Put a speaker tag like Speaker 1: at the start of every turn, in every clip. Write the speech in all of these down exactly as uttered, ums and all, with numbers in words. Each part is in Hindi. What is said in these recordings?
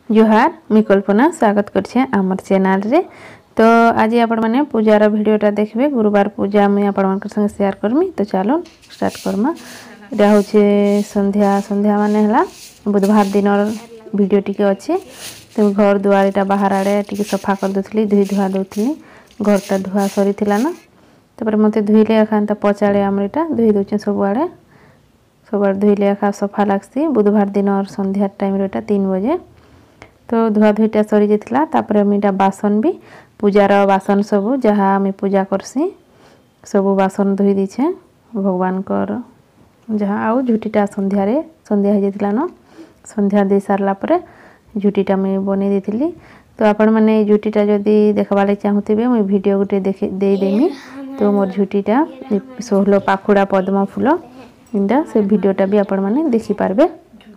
Speaker 1: जोहार मुई कल्पना स्वागत करछे आमर चैनल रे। तो आज आपण माने पूजार वीडियोटा देखबे। गुरुवार पूजा मुई आपण मानकर संग शेयर करमी। तो चलो स्टार्ट करमा। एटा होचे संध्या संध्या माने हला बुधवार दिनर वीडियो टिके अछि। तो घर दुआर एटा बाहर आड़े टिके सफा कर दथली, धुई धुआ दथली। घरटा धुआ सरी थिला ना, तपर मते धुइले एखान त पचाळे हमर एटा धुई दोचे सब आड़े सब आड़े धुइले एखा सफा लागसी। बुधवार दिनर संध्या टाइम रेटा तीन बजे तो धुआ धुईटा सरी जाइथिला। तापर मिटा बासन भी पूजार बासन सब जहाँ आम पूजा करसी सब बासन धोई दीछे भगवान कर जहाँ आउ झुटीटा संध्या रे संध्या हो जाइथिला न। संध्या दे सारला परे झुटीटा मुई बनै देथिली। तो आपण माने झुटीटा जदी देखबाले चाहुथिबे मुई वीडियो गुटे देखे देई देमी। तो मोर झुटीटा सोहलो पाखुड़ा पद्म फूल इंदा से वीडियोटा भी आपण माने देखि पारबे।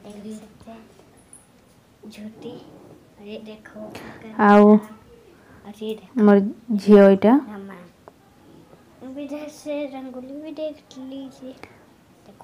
Speaker 1: आउ मोर झियो इटा
Speaker 2: से रंगोली भी देख लीजिए। देखो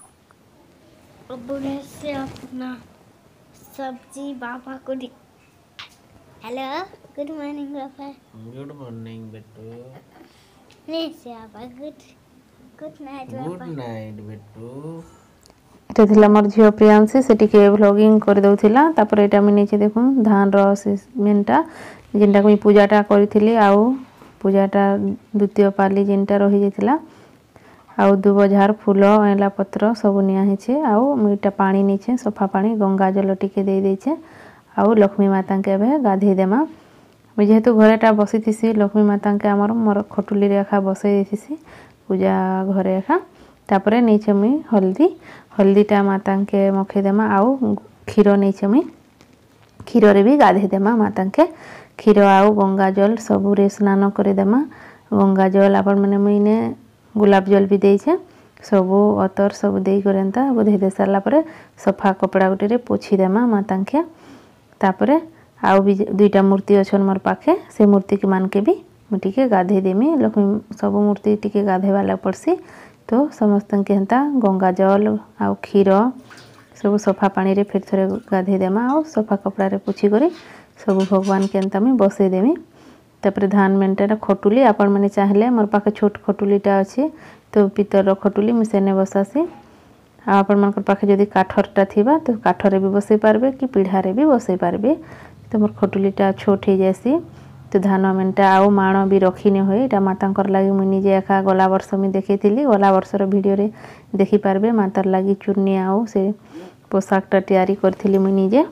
Speaker 2: देखो से अपना सब्जी बाबा को दी। हेलो गुड मॉर्निंग बाबा।
Speaker 3: गुड मॉर्निंग बेटू।
Speaker 2: नहीं से बाबा गुड गुड नाइट बाबा।
Speaker 3: गुड नाइट बेटू।
Speaker 1: एटा थिला मोर झियो प्रियांशी से टिके व्लॉगिंग कर दउथिला। तापर एटा मी नीचे देखु धान रो से मेनटा जिनटा को पूजाटा करिथिली। आउ पूजाटा द्वितीय पाली जिनटा रही जाइथिला। आउ दुब झार फूल एला पत्र सब निया हेछे। आउ मीटा पानी नीचे सफा पानी गंगा जल टिके दे देछे। आउ लक्ष्मी माता के बे गाधे देमा। मुई जेहेतु घरेटा बसी थिसी लक्ष्मी माता के हमर मोर खटुली रेखा बसई देथिसी पूजा घरे एखा। तापरे नीचे मुई हल्दी हल्दीटा माता के मखे देमा। आउ क्षीर नीचे मुई क्षीर रे भी गाधे देमा माता के। क्षीर आउ गंगा जल सबु रे स्नान करे देमा। गंगा जल आपण माने मुई ने गुलाब जल भी देइछे सबु अतर सब देई करंता बोधे दे सारला परे सफा कपड़ा गुटे रे पोछि देमा माता के। तापरे आउ भी दुईटा मूर्ति अछन मोर पाखे से मूर्ति के मान के भी मु टिके गाधे देमी। लक्ष्मी सब मूर्ति टिके गाधे वाला पड़सी। तो समस्त के हंता गंगा जल आउ क्षीर सब सफा पानी रे फिर थरे गाधे देमा। आउ सफा कपड़ा रे पोछि करी सब भगवान के अंता में बसई देमी। तापर धान मेंटेना खटुली आपण माने चाहले मोर पाखे छोट खटुलीटा अछि तो पितर रो खटुली मु सेने बसासी। आपण मानकर पाखे जदी काठरटा थिबा तो काठरे भी बसई पारबे कि पीढ़ारे भी बसई पारबे। तो मोर खटुलीटा छोट हे जासी। तो धान मेंटा आउ माण भी रखी ने होय एटा मातांकर लागि मु निजे एका गला वर्ष मी देखैतिली। गला वर्षर वीडियो रे देखि पारबे मातार लागि चुन्नी आउ से पोशाकटा तैयारी करथिली मु निजे।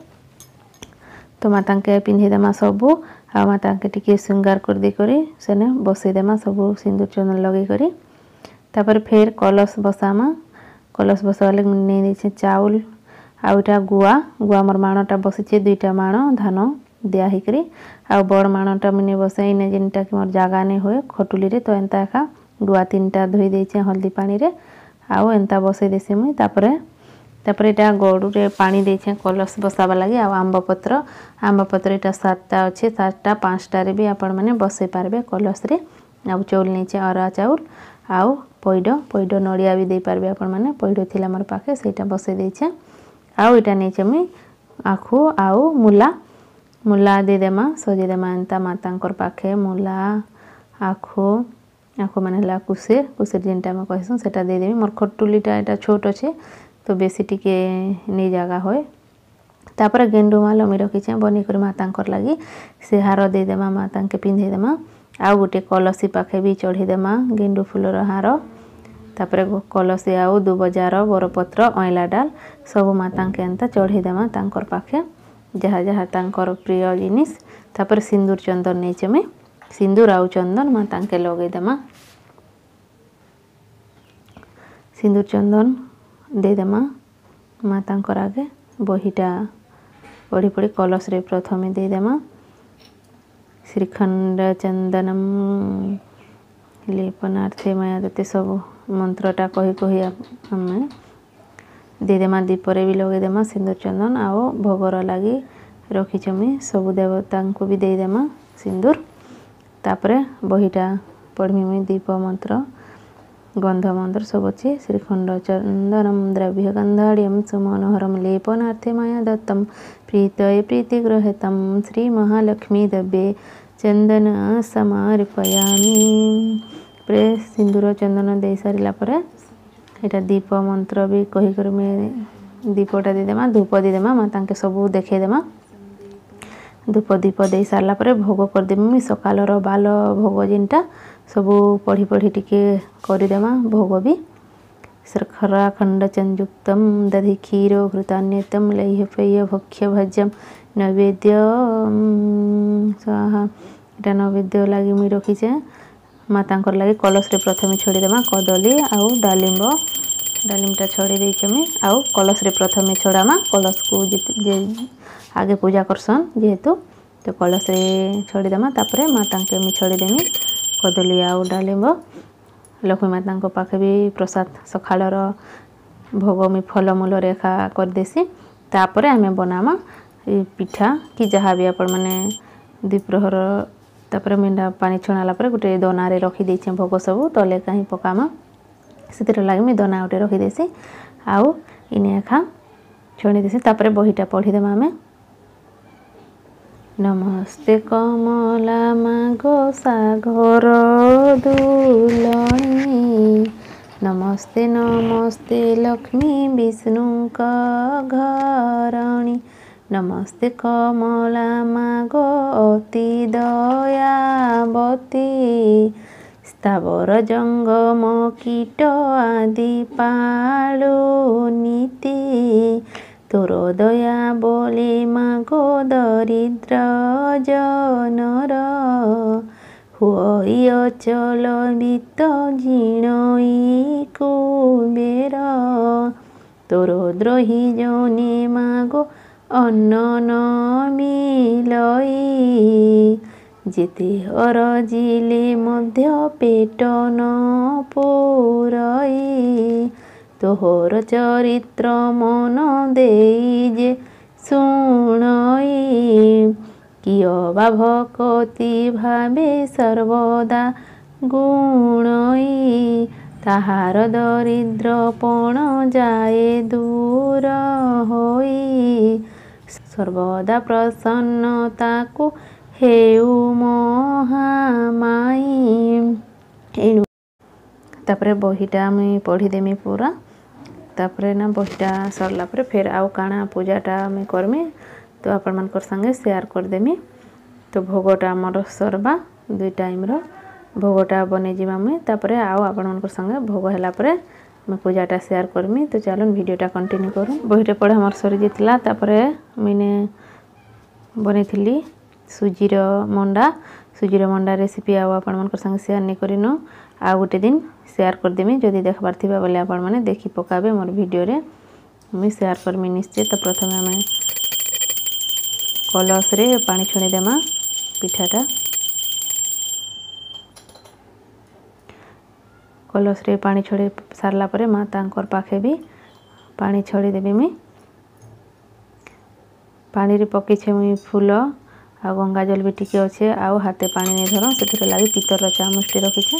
Speaker 1: तो माता के पिंधे देमा सबू आ माता के टिके श्रृंगार कर दे करी सेने बसई देमा सबू सिंदूर चंदन लगे करी। तापर फेर कलश बसामा। कलश बसाले नै देछे चाउल आउटा गुआ गुआ मोर माणटा बसिछे दुईटा माण धान दिया हे करी। आ बड़ माणटा मने बसाई ने जिनटा कि मोर जागा ने होय खटुली रे। तो एंता एका गुआ तीनटा धोई देछे हल्दी पानी रे आउ एंता बसई देसे मुई। तापरे तापर एटा गड़ू रे पानी देछे कलश बसाबा लागि। आ आंब पत्र आंब पत्र एटा सातटा अच्छे सातटा पांचटा रे भी आपण माने बसई पारबे कलश रे। आ चाउल नीचे अरा चाउल आउ पैड पैड नड़िया भी दे पारबे आपण माने। पैड थिला मोर पाखे सेटा बसई देछे। आउ एटा नीचे मुई आखु आउ मुला मुला दे देमा सजे देमा एंता मातांकर पाखे मुला आखु आखु माने हला कुसेर कुसेर जिनटा म कहसु सेटा दे देमी। मोर खटुलीटा एटा छोट अच्छे तो बेसी टिके नै जागा होय। तापर गेंडू माल मी रखिछे बनी कर मातांकर लागि से हार दे देमा माता के पिंधे देमा। आउ गोटे कलसी पाखे भी चढ़ी देमा गेंडू फूलर हार। तापर कलसी आउ दुबजार बरपत्र अइला डाल सब माता के एंता चढ़ी देमा तांकर पाखे जहाँ जहाँ तांकर प्रिय जिनिस। तापर सिंदूर चंदन नीचे में सिंदूर आउ चंदन माता के लगे देमा। सिंदूर चंदन दे देमा मातांकर आगे बहीटा पढ़ी पढ़ी कलश रे प्रथमे दे देमा। श्रीखंड चंदनम लेपनार्थे माया दते सब मंत्रटा कही कही हमें दे देमा। दीपरे भी लगे देमा सिंदूर चंदन आउ भोगर लगी रखी मुई सब देवता को भी दे देमा सिंदूर। तापरे बहीटा पढ़मी मुई दीप मंत्र गंधमंत्र सब अच्छे श्रीखंड चंदनम द्रव्य गंधाढ़ सुमनोहरम लेपनार्थे माया दत्तम प्रीतये प्रीतिग्रहतम श्री महालक्ष्मी दब्बे चंदन समर्पयामि। प्रे सिंदूर चंदन दे सारा पर यहाँ दीप मंत्र भी कहीकर दीपटा देदेमा धूप देदेमा माता के सब देखदेमा धूप दीप दे सारा पर भोग करदेमी सकालर बाल भोग जिनटा सब पढ़ी पढ़ी टिके करदेमा भोग भी शर्करा खंड चंजुक्तम दधि क्षीर घृतान्यतम लैह पेय भक्ष्य भज्यम नैवेद्य स्वाहा इटा नैवेद्य लगी मुई रखीचे माता लगे कलश रे प्रथमे छड़ीदेमा कदली आउ डालिंब डालिमटा छड़ी देचे मुई आउ कलश रे प्रथमे छड़ामा कलश को जे आगे पूजा करसन जेहेतु तो कलश रे छड़ीदेमा तापरे माता के मुई छड़ीदेमी कदली आउ डालिंब लक्ष्मी माता पाखे भी प्रसाद सकाळर भोग मुई फलमूल रेखा करदेसी तापरे आमे बनामा पिठा कि जहाँ भी आपण माने द्विप्रहर तापर मेंढा पानी छणाला पर गोटे दना रे रखी देछे भोग सब तले कहीं पकामा से लगे मुझे दना गोटे रखीदेसी आउ इने एखा छणी देसी तापर बहीटा पढ़ीदेमा आमे नमस्ते कमला मागो सागर दुलणी नमस्ते नमस्ते लक्ष्मी विष्णु का घरणी नमस्ते कमला मागो अति दयावती स्थावर जंगम कीट आदि पालु नीति तोर दया बोले मागो दरिद्र जनर हुई अचल वित्त झिणई कुबेर तोर द्रोही जने मागो अन्न न मिलई जेते हरजिले मध्य पेट न पुरई तोहर चरित्र मन देई जे शुणई किय बा भक्ति भावे सर्वदा गुणई ताहार दरिद्रपण जाए दूर होई सर्वदा प्रसन्नता को हेउ महामाई एणु तापरे बहीटा मुई पढ़ीदेमी पूरा तापरे ना बहीटा सरला पर फिर आउ काଣା पूजाटा मुई करमी तो आपण मानकर संगे शेयर करदेमी तो भोगटा आमर सरबा दुई टाइम रो भोगटा बने जीवा मुई तापरे आउ आपण मानकर संगे भोग हैला परे मैं पूजाटा शेयर करमी तो चलन वीडियोटा कंटिन्यू करूँ बहीटा पढ़ा मोर सरी जाइतिला तापरे मैंने बनेथिली सुजीर मंडा सुजीर मंडा रेसिपी आउ आपण मानकर संगे शेयर नहीं करिनो आ गोटे दिन शेयर करदेमी जदि देखबार थिबा बोले आपण माने देखि पकाबे मोर वीडियो रे मुई शेयर करमी निश्चय। तो प्रथमे आमे कलश रे पानी छणी देमा पिठाटा कलश रे पानी छड़ी सारला परे मातांकर पाखे भी पानी छड़ी देबी मुई पानी रे पकेछे मुई फूल आ गंगा जल भी टिके अच्छे आउ हाथे पानी नहीं धर से लगी पितर चामचटी रखीछे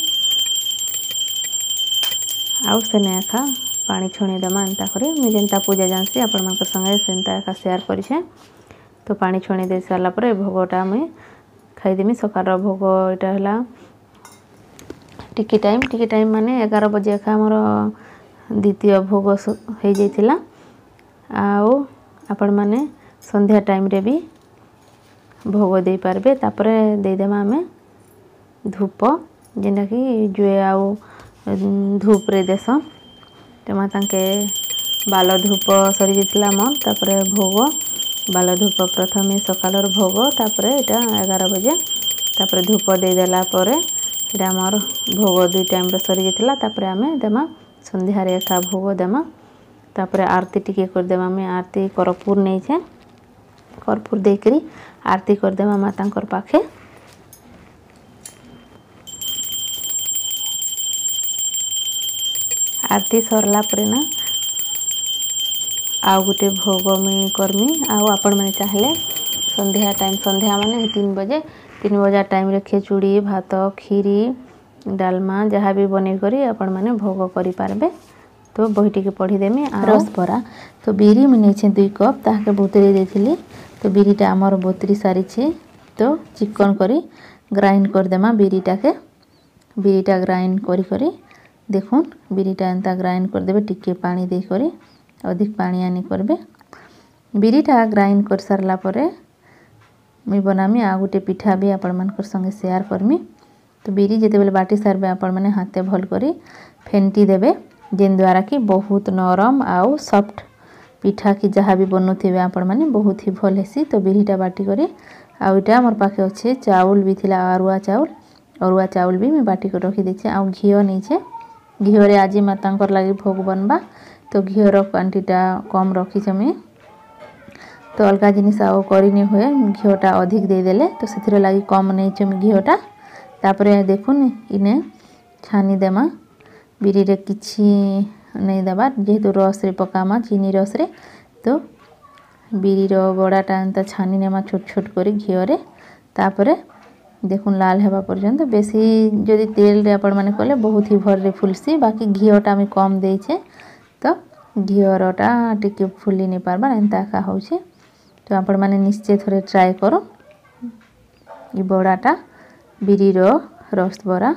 Speaker 1: आउ सेने एखा पानी छणी देमा एंता करे मुई जेंता पूजा जानसी आपण मानकर संगे सेंता एखा शेयर करिछे। तो पानी छणी दे सारला परे भोगटा मुई खाइदेमी सकार भोग इटा हला टिकी टाइम टिकी टाइम माने एगार बजे एखा मोर द्वितीय भोग हो जाइतिला आउ आपण माने संध्या टाइम रे भी भोग दे पारबे तापरे दे देमा आमे धूप जेना कि जुए आउ धूप रे देस तो माता के बाल धूप सरी जाइतिला मोर तापरे भोग बाल धूप प्रथमे सकालर भोग तापरे एटा एगार बजे तापरे धूप दे देला परे एटा मोर भोग दुई टाइम रे सरी जाइतिला तापरे आमे देमा संध्या रे एका भोग देमा तापरे आरती टिके कर देमा मैं आरती कर्पूर नहीं छे कर्पूर देकरी आरती कर देमा मातांकर पाखे आरती सरला परे ना आउ गोटे भोग में करमी आउ आपण मैंने चाहले संध्या टाइम संध्या माने तीन बजे तीन बजा टाइम रे खिचुड़ी भात खीरी डालमा जहाँ भी बनै करी आपण माने भोग करि पारबे। तो बही टिके पढ़ीदेमी। रस बरा तो बिरी मुझे नहीं दुई कप ताके बोतरी देथिली। तो बिरीटा आमर बोतरी सारी तो चिकन करी ग्राइंड करदेमा बिरीटा के। बिरीटा ग्राइंड करी करी देखुन बिरीटा एंता ग्राइंड करदेबे टिके पानी दे करी अधिक पानी आनी करबे। बिरीटा ग्राइंड कर सारला परे मुई बनामी आ गोटे पिठा भी आपण मानकर संगे शेयर करमी। तो बिरी जेते बेले बाटी सारबे आपण माने हाथे भल करी फेंटी देबे जेन द्वारा कि बहुत नरम आउ सॉफ्ट पिठा की जहाँ भी बनुथिबे आपण माने बहुत ही भल हेसी। तो बिरीटा बाटी करी आउ इटा मोर पाखे अच्छे चाउल भी थिला अरुआ चाउल अरुआ चाउल भी मैं बाटी कर रखी देछे। आउ घिओ नैछे घिओ रे आज मातांकर लागि भोग बनबा। तो घिओर क्वांटिटा कम रखी मैं तो अलगा जिनिस आउ करिनी हुए घिओटा अधिक दे देले तो सेथिर लागि कम नैछे मैं घिओटा। तापरे देखुन इने छानी देमा बिरी रे किछि नहीं देबा जेहेतु रस रे पकामा चीनी रस रे। तो बिरी रो बड़ाटा एंता छानी नेमा छोट छोट करी घिओ रे। तापरे देखुन लाल हेबा पर्यंत बेसी जदि तेल रे आपण माने कले बहुत ही भर रे फुलसी बाकी घिओटा मैं कम देइछे। तो घिओरटा टिके फुली नहीं पारबा एंता का होछे। तो आपण माने निश्चय थोड़े ट्राई करो ई बड़ाटा बिरी रो रस बरा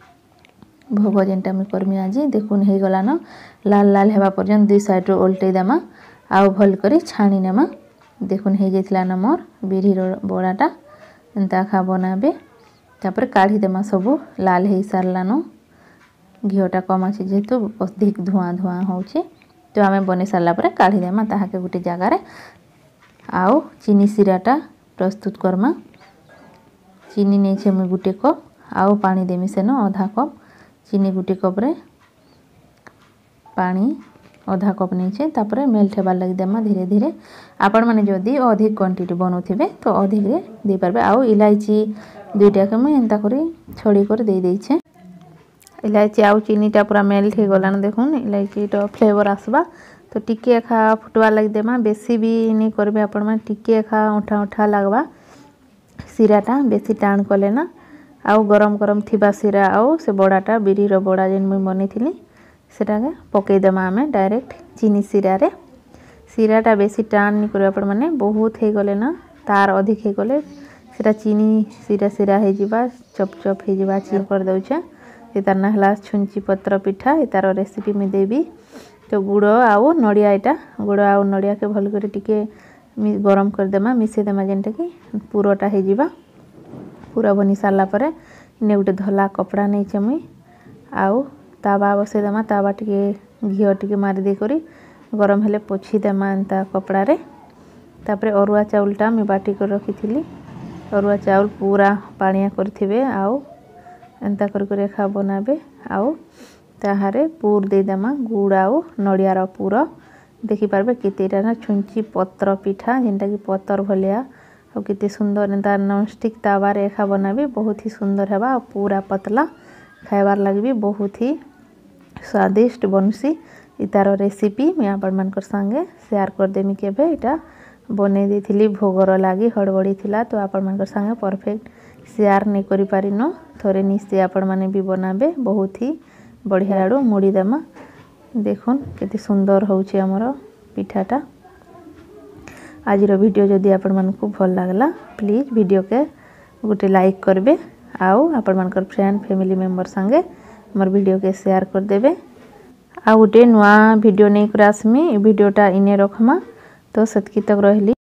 Speaker 1: भोग जेनटा मैं करमी आज। देखुन हो गला न लाल लाल हेबा पर्यंत दुई साइड रो उल्टे देमा आउ भल करी छाणी नेमा। देखुन हो जाइतिला न मोर बिरी रो बड़ाटा एंता खा बनाबे। तापर काढ़ी देमा सबू लाल हो सारला न घिओटा कम अच्छे जेहेतु अधिक धुआं धुआं होचे। तो आमे बने सारला परे काढ़ी देमा ताहाके गोटे जगार आउ चीनी सिराटा प्रस्तुत करमा। चीनी नहीं मुझे गोटे कप आउ पानी देमी सेन आधा कप चीनी गोटे कप रे पानी आधा कप नहीं तापर मेल्ट हेबार लगी देमा धीरे धीरे। आपण माने जदि अधिक क्वांटिटी बनौथिबे तो अधिक रे दे पारबे। आउ इलायची दुईटा के मैं एंता करी छड़ी कर दे देइछे। इलायची आउ चीनीटा पूरा मेल्ट हो गलान देखुन इलायची तो फ्लेवर आसबा। तो टिके खा फुटवा लगी देमा बेसी भी नहीं करबे आपण माने टिके खा उठा उठा लगवा सिराटा बेसी टाण कले ना आउ गरम गरम थिबा सिरा आउ से बड़ाटा बिरी रो बड़ा जेन मुई बनेथिली सेटा के पकई देमा आमे डायरेक्ट चीनी सिरा रे। सिराटा बेसी टाण नहीं करबे आपण माने बहुत हे गले ना तार अधिक हे गले सेटा चीनी सिरा सिरा हे जिबा चप चप हे जिबा चीर कर दउछे। ए तार ना हला छुंची पत्र पिठा ए तार रेसिपी में देबी। तो गुड़ आउ नड़िया एटा गुड़ आउ नड़िया के भल करे टिके गरम कर देमा मिसे देमा जेनटा कि पूराटा हे जिबा। पूरा बनी सारला परे इने गोटे धला कपड़ा नहीं चमी आउ तावा बसे देमा तावा टिके घिओ टिके मारी दे करी गरम हेले पोछी देमा एंता कपड़ा रे। तापरे अरुआ चाउलटा मैं बाटी कर रखी थी अरुआ चाउल पूरा पानिया करथिबे आउ एंता कर कर खा बनाबे। आउ ताहारे पूर दे देमा गुड़ आउ नड़िया रो पूरा देखि पारबे केतेटा ना छुंची पत्र पिठा जेनटा कि पतर भलिया और कितने सुंदर एंता नॉन स्टिक तावा रे खा बनाबे बहुत ही सुंदर हेबा। पूरा पतला खाइबार लगे भी बहुत ही स्वादिष्ट बनसी। इतार रेसिपी मैं आपण मानकर संगे शेयर कर देमी केबे इटा बने देथिली भोगर लागी हड़बड़ी थिला। तो आपण मानकर संगे परफेक्ट शेयर नहीं करि पारिनो थोरे निश्चय आपण माने भी बनाबे बहुत ही बढ़िया लाडू मुड़ी देमा। देखुन केते सुंदर होउची हमर पिठाटा। आज वीडियो जदि आपण मानकु भल लागला प्लीज वीडियो के गोटे लाइक करबे आउ आपण मानकर फ्रेंड फैमिली मेंबर संगे हमर वीडियो के शेयर कर देबे। आ गोटे नुआ वीडियो नहीं कर आसमी वीडियोटा इने रखमा। तो सतकी तक रहली।